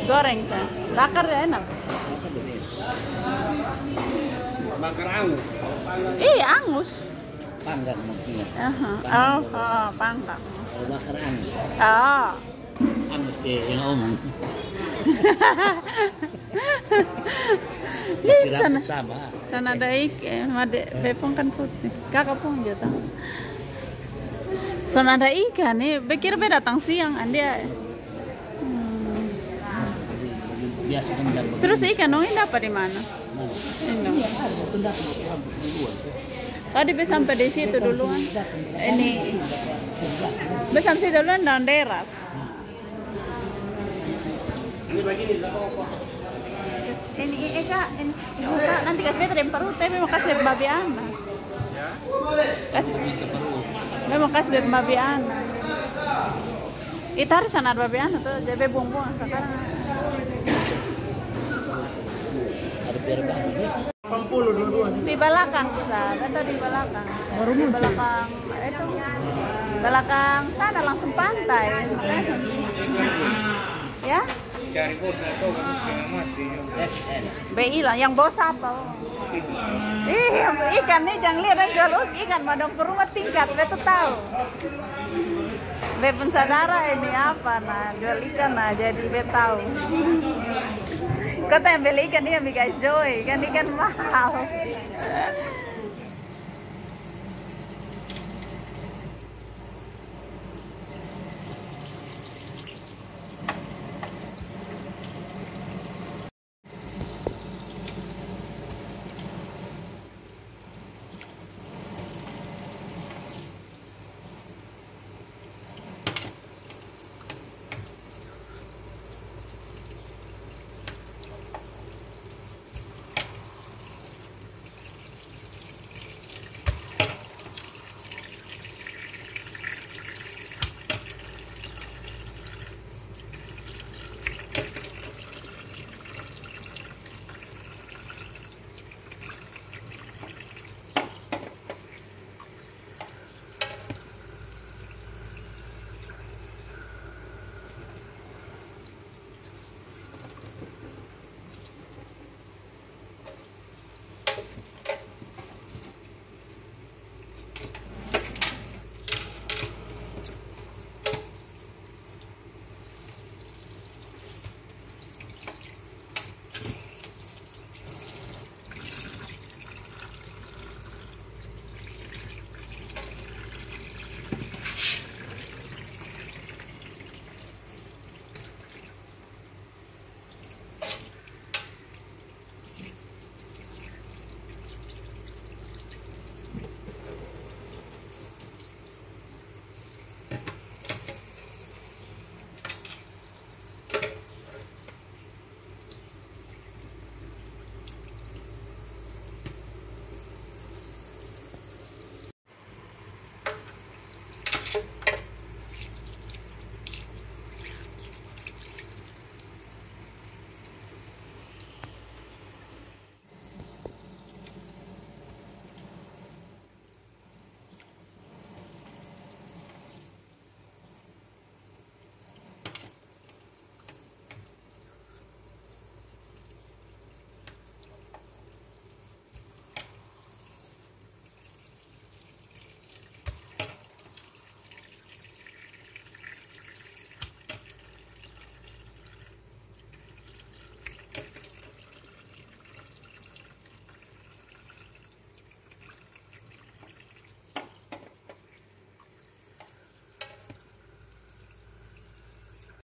Goreng sah. Bakar ya enak. Bakar angus. Angus. Panggang mungkin. Panggang. Kalau bakar angus. Angus kayak yang omong. Lihat sana. Sama. Sana ada made bepong kan putih. Kakak pun jatuh. Sana ada ikan nih. Pikir datang siang dia. Biasa kan dan Terus ikan dong ini dapat di mana? Ini. Tadi be sampai di situ duluan. Ini. Be sampai situ duluan dan deras. Ini Eka, ini nanti kasih beta dari perut, tapi mau kasih babi anak. Kasih, memang kasih babi anak. Itu harus sanar babi anak tuh, jadi buang-buang sekarang. ada berapa? 80 dua-duanya. Di belakang bisa, atau di belakang. Di belakang, itu belakang sana langsung pantai. Ya? Cari bos atau kamu setengah mati. BI lah, yang bos apa? Ikan nih jangan lihat aja jual ikan madong ke rumah tingkat, betul tahu. Bepun saudara ini apa nah jual ikan nah jadi betul tahu. Kata yang beli ikan dia guys joy kan ikan mahal.